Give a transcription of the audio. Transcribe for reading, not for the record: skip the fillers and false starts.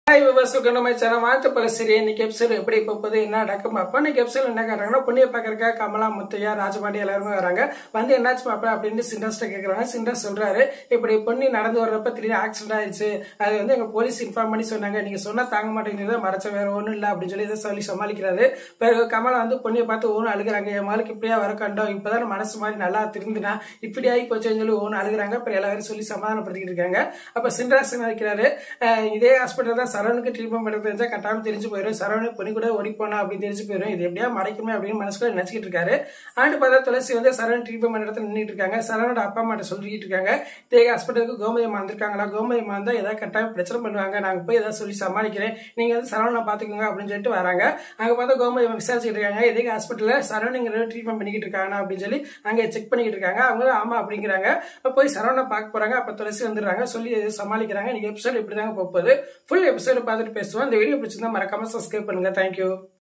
Hi viewers, welcome to my channel. வாத்து பல சரி இன்னைக்கு எபிசோட் எப்படி போகுது என்ன நடக்கும் அப்ப இன்னைக்கு எபிசோட் என்ன காட்டுறாங்கன்னா பொண்ணிய பாக்கறக்க கமலா முத்தையா ராஜபாண்டி எல்லாரும் வராங்க வந்து என்னாச்சு பாப்பா அப்படின்னு சிண்டர்ஸ்ட கேக்குறாங்க சிண்டர் சொல்றாரு இப்படி பொண்ணி நடந்து வர்றப்ப திடீர்னு ஆக்சிடென்ட் ஆயிடுச்சு அது வந்து எங்க போலீஸ் இன்ஃபார்ம் பண்ணி சொன்னாங்க நீங்க சொன்னா தாங்க மாட்டேங்கிறத மறைச்ச வேற ஒண்ணும் இல்ல அப்படின்னு சொல்லி இதை சொல்லி சமாளிக்கிறாரு பிறகு கமலா வந்து பொண்ணிய பார்த்து ஓன்னு அழுகுறாங்க என் மகளுக்கு இப்படியா வர கண்டோம் இப்பதான் மனசு மாதிரி நல்லா திருந்தினா இப்படி ஆகி போச்சுன்னு சொல்லி ஓன்னு அழுகுறாங்க அப்புறம் எல்லாரும் சொல்லி சமாதானப்படுத்திட்டு இருக்காங்க அப்ப சிண்டர்ஸ் நினைக்கிறாரு இதே ஹாஸ்பிட்டல் தான் சரவணுக்கு ட்ரீட்மெண்ட் பண்ண தெரிஞ்சா கட்டாம தெரிஞ்சு போயிடும் சரவணு பொண்ணு கூட ஓடி போனா அப்படின்னு தெரிஞ்சு போயிடும் இது எப்படியா மறைக்குமே அப்படின்னு மனசுக்குள்ள நினைச்சிட்டு இருக்காரு ஆண்டு பார்த்தா துளசி வந்து சரவண் ட்ரீட்மெண்ட் பண்ண இடத்துல நின்றுட்டு இருக்காங்க சரவணோட அப்பா அம்மாட்ட சொல்லிட்டு இருக்காங்க இதே ஹாஸ்பிட்டலுக்கு கோமதியம்மா வந்திருக்காங்களா கோமதியம்மா வந்தா ஏதாவது கட்டாயம் பிரச்சனை பண்ணுவாங்க நாங்க போய் ஏதாவது சொல்லி சமாளிக்கிறேன் நீங்க வந்து சரவணை பாத்துக்கோங்க அப்படின்னு சொல்லிட்டு வராங்க அங்க பார்த்தா கோமதியம்மா விசாரிச்சுட்டு இருக்காங்க இதே ஹாஸ்பிட்டல்ல சரவணுங்கிற ட்ரீட்மெண்ட் பண்ணிக்கிட்டு இருக்காங்க அப்படின்னு சொல்லி அங்க செக் பண்ணிக்கிட்டு இருக்காங்க அவங்க ஆமா அப்படிங்கிறாங்க போய் சரவணை பார்க்க போறாங்க அப்ப துளசி வந்துடுறாங்க சொல்லி சமாளிக்கிறாங்க நீங்க எபிசோட் இப்படிதாங்க போகுது ஃபுல் எபிசோட் பார்த்துட்டு பேசுவோம் இந்த வீடியோ பிடிச்சிருந்தா மறக்காம சப்ஸ்கிரைப் பண்ணுங்க தேங்க்யூ